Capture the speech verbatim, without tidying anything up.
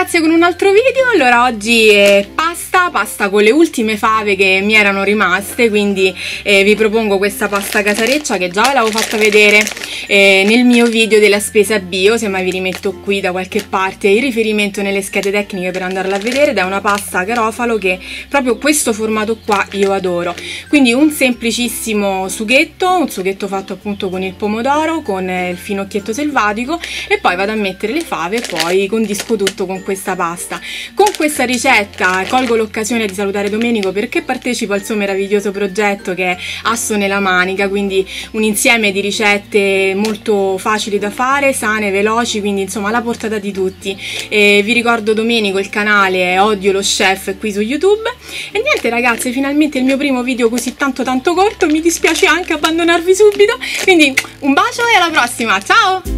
ragazze con un altro video. Allora oggi è pasta, pasta con le ultime fave che mi erano rimaste, quindi eh, vi propongo questa pasta casareccia che già ve l'avevo fatta vedere eh, nel mio video della spesa bio, semmai vi rimetto qui da qualche parte il riferimento nelle schede tecniche per andarla a vedere, ed è una pasta a garofalo che proprio questo formato qua io adoro. Quindi un semplicissimo sughetto, un sughetto fatto appunto con il pomodoro, con il finocchietto selvatico, e poi vado a mettere le fave e poi condisco tutto con questa pasta. Con questa ricetta colgo l'occasione di salutare Domenico perché partecipo al suo meraviglioso progetto che è Asso nella manica, quindi un insieme di ricette molto facili da fare, sane, veloci, quindi insomma alla portata di tutti. E vi ricordo Domenico, il canale è Odio lo Chef qui su YouTube. E niente ragazze, finalmente il mio primo video così tanto tanto corto, mi dispiace anche abbandonarvi subito, quindi un bacio e alla prossima, ciao!